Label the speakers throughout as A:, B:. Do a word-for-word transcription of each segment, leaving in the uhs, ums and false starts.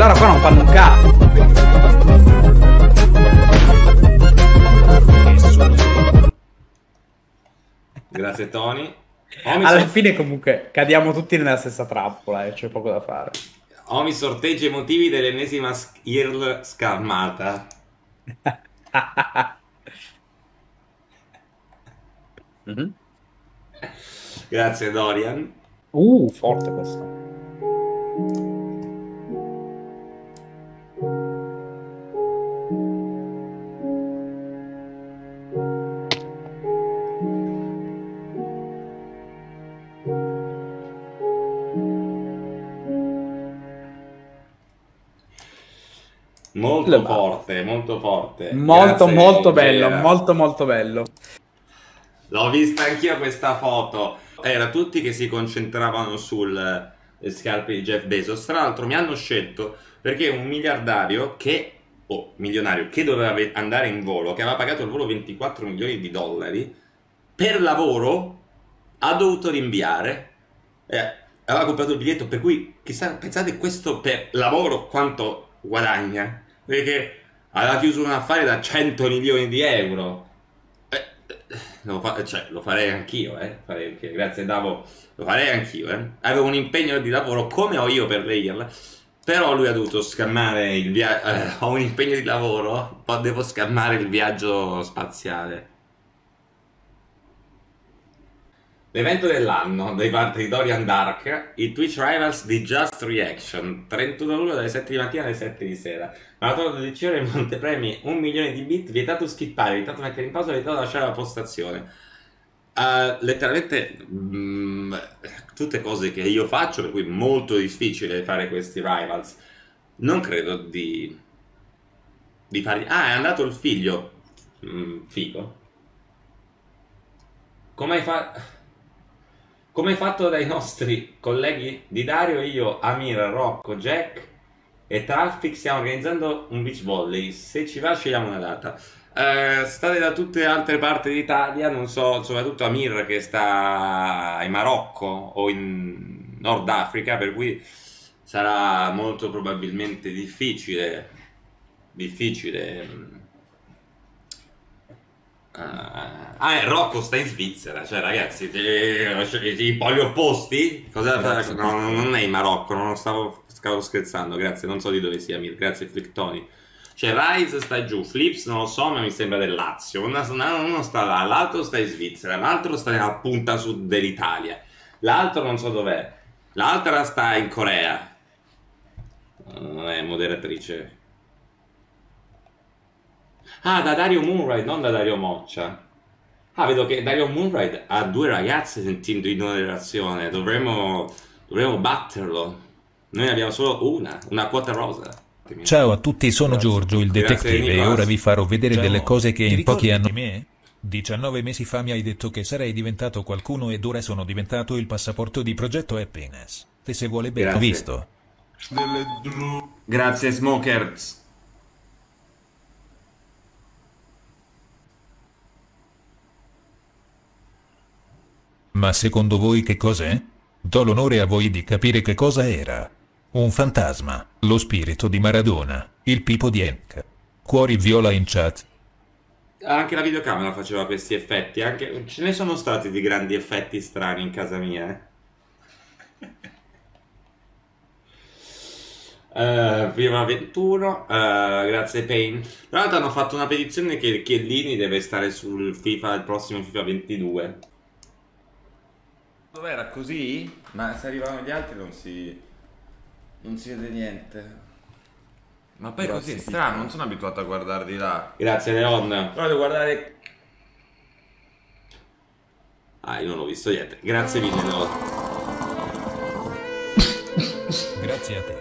A: loro qua non fanno un cazzo.
B: Grazie Tony.
A: Alla sor... fine comunque cadiamo tutti nella stessa trappola e eh, c'è poco da fare.
B: Omi sorteggi emotivi dell'ennesima I R L scarmata.
A: Mm-hmm.
B: Grazie Dorian.
A: Uh, forte questo.
B: Molto forte, molto forte.
A: Molto, Grazie, molto bello, Gera. molto, molto bello.
B: L'ho vista anch'io questa foto. Era tutti che si concentravano sulle scarpe di Jeff Bezos. Tra l'altro mi hanno scelto perché un miliardario che, o oh, milionario, che doveva andare in volo, che aveva pagato il volo ventiquattro milioni di dollari, per lavoro ha dovuto rinviare. Eh, aveva comprato il biglietto, per cui, chissà, pensate questo per lavoro quanto guadagna. Perché aveva chiuso un affare da cento milioni di euro. Eh, lo, fa, cioè, lo farei anch'io, eh. Farei anch'io. Grazie Davo, lo farei anch'io, eh. Avevo un impegno di lavoro come ho io per le I R L, però lui ha dovuto scammare il viaggio. Eh, ho un impegno di lavoro, poi devo scammare il viaggio spaziale. L'evento dell'anno dai parte di Dorian Dark, i Twitch Rivals di Just Reaction, trentuno luglio dalle sette di mattina alle sette di sera. Maratona d'edizione in montepremi un milione di bit, vietato skippare, vietato mettere in pausa, vietato lasciare la postazione. Uh, letteralmente mh, tutte cose che io faccio, per cui è molto difficile fare questi Rivals. Non credo di, di farli... Ah, è andato il figlio. Mm, figo. Come hai fatto... Come fatto dai nostri colleghi di Dario, io, Amir, Rocco, Jack e Traffic stiamo organizzando un beach volley. Se ci va scegliamo una data. Eh, state da tutte le altre parti d'Italia, non so, soprattutto Amir che sta in Marocco o in Nord Africa, per cui sarà molto probabilmente difficile, difficile... Uh, ah, Rocco sta in Svizzera, cioè ragazzi, i poli opposti? Cosa? No, non è in Marocco, non stavo, stavo scherzando, grazie, non so di dove sia, grazie Flicktoni. Cioè Rise sta giù, Flips non lo so, ma mi sembra del Lazio, uno, uno sta là, l'altro sta in Svizzera, l'altro sta nella punta sud dell'Italia, l'altro non so dov'è, l'altra sta in Corea, non è moderatrice. Ah, da Dario Moonride, non da Dario Moccia. Ah, vedo che Dario Moonride ha due ragazze sentendo in una relazione. Dovremmo, dovremmo batterlo. Noi ne abbiamo solo una, una quota rosa.
C: Ciao a tutti, sono Grazie. Giorgio il detective e ora vi farò vedere Ciao. delle cose che in pochi anni... me? diciannove mesi fa mi hai detto che sarei diventato qualcuno ed ora sono diventato il passaporto di Progetto Happiness. E se vuole bene, ho visto.
B: Grazie Smokers.
C: Ma secondo voi che cos'è? Do l'onore a voi di capire che cosa era. Un fantasma, lo spirito di Maradona, il Pipo di Enk. Cuori viola in chat.
B: Anche la videocamera faceva questi effetti, anche... ce ne sono stati di grandi effetti strani in casa mia, eh. Uh, prima ventuno, uh, grazie Pain. Tra l'altro hanno fatto una petizione che Chiellini deve stare sul FIFA, il prossimo FIFA ventidue.
D: Dov'era così? Ma se arrivano gli altri non si... non si vede niente. Ma poi Grazie, così è strano, non sono abituato a guardare di là.
B: Grazie Leon.
D: Però devo guardare...
B: Ah, io non ho visto niente. Grazie mille Leon.
C: Grazie a te.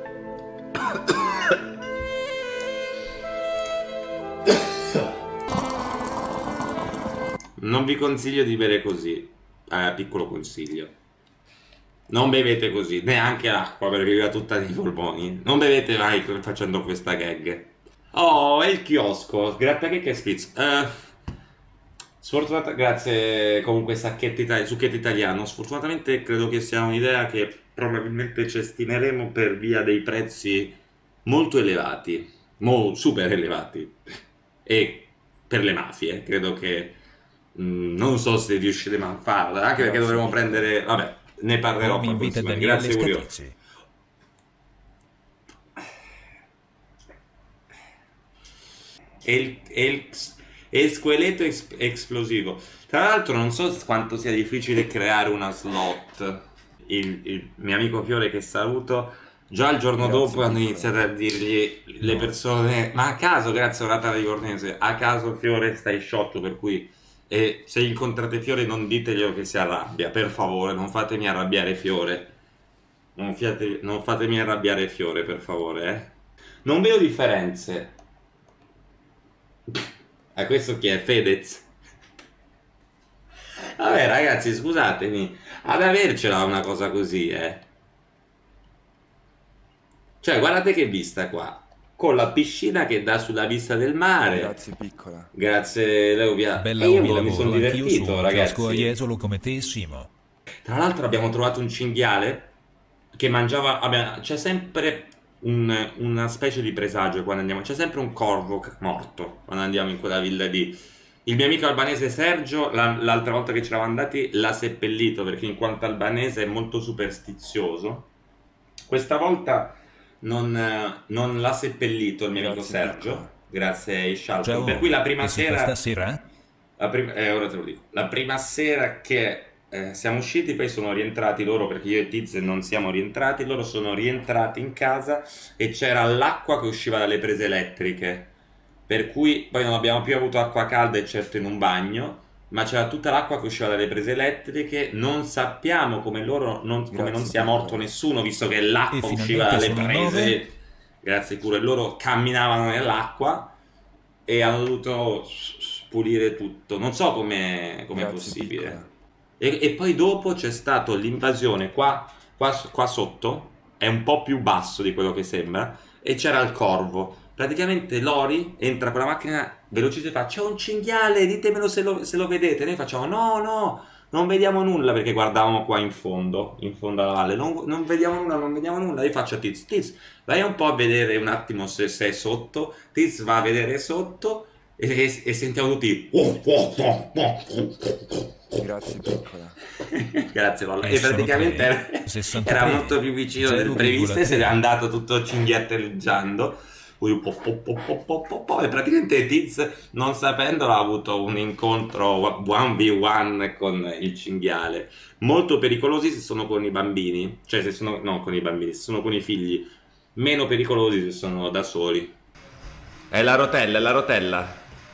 B: Non vi consiglio di bere così. Eh, piccolo consiglio. Non bevete così, neanche l'acqua perché vi va tutta nei polmoni. Non bevete mai facendo questa gag. Oh, è il chiosco. Grazie che spritz. Uh, sfortunatamente, grazie comunque sacchetti itali succhetto italiano. Sfortunatamente credo che sia un'idea che probabilmente cestineremo per via dei prezzi molto elevati, mo- super elevati. E per le mafie, credo che mh, non so se riusciremo a farlo, anche perché dovremo prendere, vabbè, ne parlerò
C: Oh, mi
B: poi
C: invita
B: con Simone.
C: Daniele
B: Grazie Urio.
C: Scatizzi.
B: E il, e il, e il scheletro es- esplosivo. Tra l'altro non so quanto sia difficile creare una slot. Il, il mio amico Fiore, che saluto, già il giorno
D: Grazie,
B: dopo hanno
D: piccolo.
B: iniziato a dirgli le persone, ma a caso, grazie orata di Cornese, a caso Fiore stai sciotto, per cui e se incontrate Fiore non diteglielo che si arrabbia, per favore, non fatemi arrabbiare Fiore. Non, fiate- non fatemi arrabbiare Fiore, per favore, eh. Non vedo differenze. A questo chi è? Fedez? Vabbè ragazzi, scusatemi, ad avercela una cosa così, eh. Cioè, guardate che vista qua, con la piscina che dà sulla vista del mare.
D: Grazie piccola.
B: Grazie Leovia.
C: Bella
B: E io
C: mi
B: mi sono
C: lavoro anch'io su
B: divertito,
C: un chiosco a
B: ragazzi.
C: Jesolo come te, Simo.
B: Tra l'altro abbiamo trovato un cinghiale che mangiava, vabbè, c'è sempre un- una specie di presagio quando andiamo, c'è sempre un corvo c- morto quando andiamo in quella villa lì. Il mio amico albanese Sergio, la- l'altra volta che ci eravamo andati, l'ha seppellito perché in quanto albanese è molto superstizioso. Questa volta non, eh, non l'ha seppellito il mio amico
D: Grazie,
B: Sergio,
D: piccola.
B: grazie ai Shalton.
C: Ciao.
B: Per cui la prima
C: e si fa
B: sera...
C: stasera?
B: La prima, eh, ora te lo dico. La prima sera che eh, siamo usciti, poi sono rientrati loro, perché io e Tiz non siamo rientrati, loro sono rientrati in casa e c'era l'acqua che usciva dalle prese elettriche, per cui poi non abbiamo più avuto acqua calda, eccetto in un bagno, ma c'era tutta l'acqua che usciva dalle prese elettriche. Non sappiamo come loro non, come
D: Grazie,
B: non sia
D: piccola.
B: morto nessuno, visto che
C: E
B: l'acqua usciva
C: finalmente
B: dalle
C: sono
B: prese.
C: nove.
B: Grazie pure, loro camminavano nell'acqua e hanno dovuto s- s- pulire tutto. Non so come è
D: Grazie,
B: possibile.
D: piccola.
B: E, e poi dopo c'è stata l'invasione qua, qua, qua sotto, è un po' più basso di quello che sembra, e c'era il corvo. Praticamente Lori entra con la macchina velocissima e fa: c'è un cinghiale, ditemelo se lo, se lo vedete. Noi facciamo: no, no, non vediamo nulla, perché guardavamo qua in fondo, in fondo alla valle. Non, non vediamo nulla, non vediamo nulla. Io faccio a Tiz: Tiz, vai un po' a vedere un attimo se sei sotto. Tiz va a vedere sotto e, e- e sentiamo tutti.
D: Grazie piccola.
B: Grazie Lolla.
C: E
B: E
C: sono
B: praticamente
C: tre,
B: era,
C: sessantatré,
B: era molto più vicino del previsto e se n'è
C: zero virgola tre.
B: andato tutto cinghiatteggiando. Poi po, po, po, po, po, po, po, e praticamente Tiz, non sapendolo, ha avuto un incontro uno vu uno con il cinghiale. Molto pericolosi se sono con i bambini, cioè se sono, no, con i bambini, se sono con i figli. Meno pericolosi se sono da soli. È la rotella, è la rotella.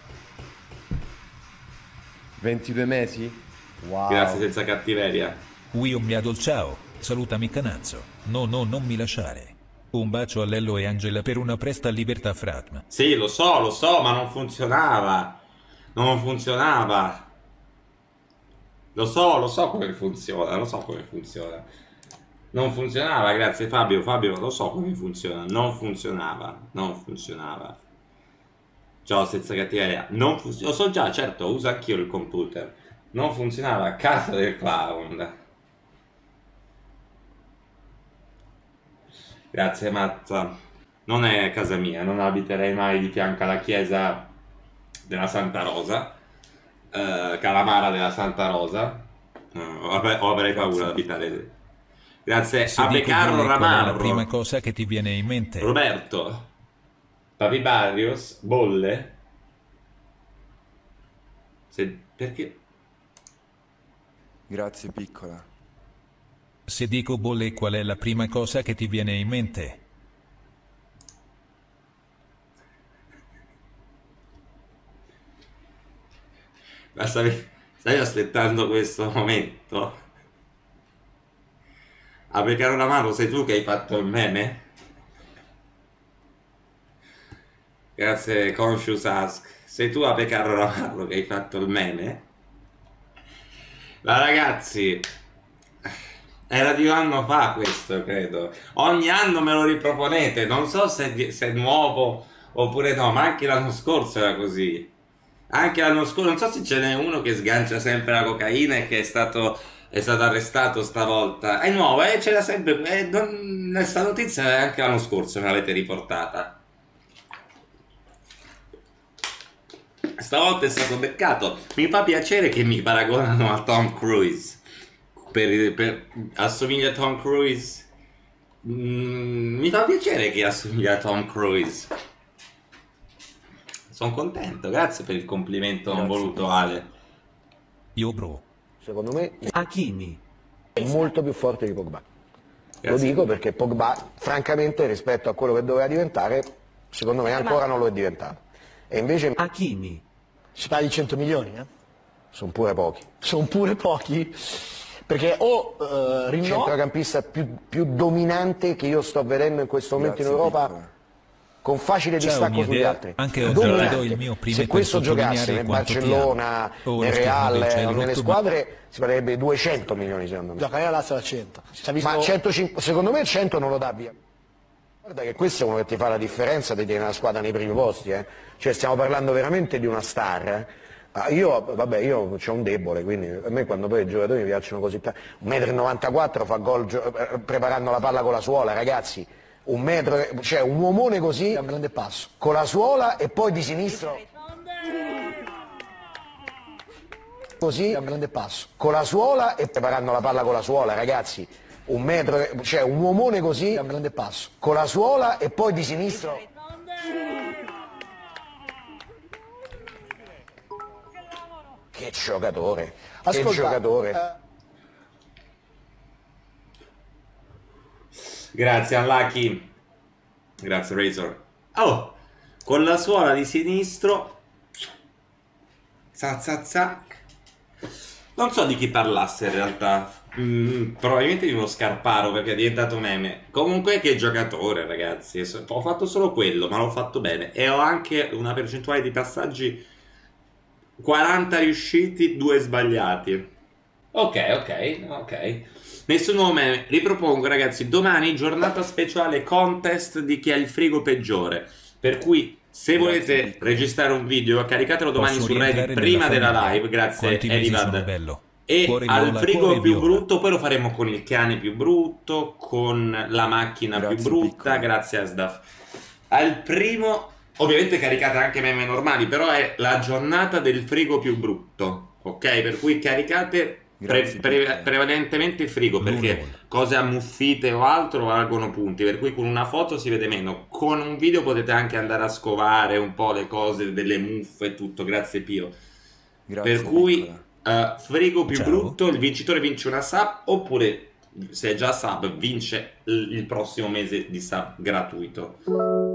E: ventidue mesi? Wow.
B: Grazie, senza cattiveria.
C: Io mi adol ciao, salutami canazzo. No, no, non mi lasciare. Un bacio a Lello e Angela per una presta libertà fratma.
B: Sì, lo so, lo so, ma non funzionava. Non funzionava. Lo so, lo so come funziona, lo so come funziona. Non funzionava, grazie Fabio, Fabio, lo so come funziona. Non funzionava, non funzionava. Ciao, senza cattiveria. Non funziona. Lo so già, certo, uso anch'io il computer. Non funzionava, casa del clown. Grazie Mazza. Non è casa mia, non abiterei mai di fianco alla chiesa della Santa Rosa, eh, Calamara della Santa Rosa. Eh, o avrei, o avrei paura di abitare. Grazie
C: Se
B: a
C: dico
B: Becarro
C: bolle, qual è la
B: Ramarro.
C: prima cosa che ti viene in mente?
B: Roberto. Papi Barrios. Bolle. Se, perché?
D: Grazie piccola.
C: Se dico bolle, qual è la prima cosa che ti viene in mente?
B: Ma stavi, stavi aspettando questo momento? A Beccaro Ramarro, sei tu che hai fatto il meme? Grazie Conscious Ask. Sei tu a Beccaro Ramarro che hai fatto il meme? Ma ragazzi, era di un anno fa questo, credo. Ogni anno me lo riproponete, non so se, di- se è nuovo oppure no, ma anche l'anno scorso era così. Anche l'anno scorso, non so se ce n'è uno che sgancia sempre la cocaina e che è stato è stato arrestato stavolta. È nuovo, eh, c'era sempre. Eh, non, questa notizia anche l'anno scorso me l'avete riportata. Stavolta è stato beccato. Mi fa piacere che mi paragonano a Tom Cruise. Per, per, assomiglia a Tom Cruise. Mm, mi fa piacere che assomiglia a Tom Cruise. Sono contento, grazie per il complimento non voluto, Ale.
C: Io bro.
F: Secondo me
G: Hakimi
F: è molto più forte di Pogba.
B: Grazie.
F: Lo dico perché Pogba, francamente, rispetto a quello che doveva diventare, secondo me ancora non lo è diventato. E invece
G: Hakimi
H: Si parla di cento milioni, eh?
F: sono pure pochi.
H: Sono pure pochi, perché o eh,
F: Il
H: rinnovo...
F: centrocampista più, più dominante che io sto vedendo in questo momento in Europa, con facile
C: Ciao,
F: distacco
C: mia
F: sugli
C: idea.
F: altri.
C: Anche oggi
F: Dominante.
C: ti do il mio primo
F: Se questo
C: per
F: giocasse
C: sottolineare
F: nel
C: quanto ti
F: Barcellona,
C: amo.
F: nel
C: Ora
F: Real,
C: scherzo, c'è il
F: nelle
C: rotto-
F: squadre, si parlerebbe di duecento milioni secondo me.
H: Gioca la Lazio da cento. Ci ha visto...
F: Ma centocinquanta, secondo me il cento non lo dà via. Guarda che questo è uno che ti fa la differenza, ti tiene la squadra nei primi posti, eh. Cioè stiamo parlando veramente di una star, eh. Ah, io, vabbè, io c'ho un debole, quindi a me quando poi i giocatori mi piacciono così tanto. un metro e novantaquattro fa gol gio- eh, preparando la palla con la suola, ragazzi. Un metro, e- cioè un uomone così,
H: È un grande passo.
F: con la suola e poi di sinistro. Così,
H: È un grande passo.
F: con la suola e preparando la palla con la suola, ragazzi. Un metro, e- cioè un uomone così,
H: È un grande passo.
F: con la suola e poi di sinistro. Che giocatore, che
H: Ascolta,
F: giocatore.
H: eh,
B: Grazie Unlucky. Grazie Razor. Oh, con la suola di sinistro. Zac zac zac. Non so di chi parlasse in realtà. Mm, probabilmente di uno Scarparo perché è diventato meme. Comunque che giocatore, ragazzi. Ho fatto solo quello, ma l'ho fatto bene. E ho anche una percentuale di passaggi quaranta riusciti, due sbagliati. Ok, ok, ok. Nessun nome, ripropongo ragazzi, domani giornata speciale contest di chi ha il frigo peggiore, per cui se volete registrare un video caricatelo domani
C: Posso
B: su Reddit
C: rientrare
B: prima
C: nella
B: della
C: famiglia?
B: live, grazie
C: Quanti mesi sono
B: Elivad.
C: bello.
B: E
C: Cuore
B: al
C: viola,
B: frigo
C: cuore
B: più
C: viola.
B: brutto poi lo faremo con il cane più brutto, con la macchina
E: Grazie,
B: più brutta,
E: piccolo.
B: grazie Asdaf. Al primo, ovviamente caricate anche meme normali, però è la giornata del frigo più brutto, ok? Per cui caricate pre-
E: Grazie,
B: pre-
E: piccolo.
B: prevalentemente il frigo, perché
C: Lulol.
B: cose ammuffite o altro valgono punti, per cui con una foto si vede meno, con un video potete anche andare a scovare un po' le cose delle muffe e tutto, grazie Pio.
E: Grazie,
B: Per cui
E: piccola.
B: eh, frigo più
C: Ciao.
B: brutto, il vincitore vince una sub, oppure se è già sub vince il il prossimo mese di sub gratuito.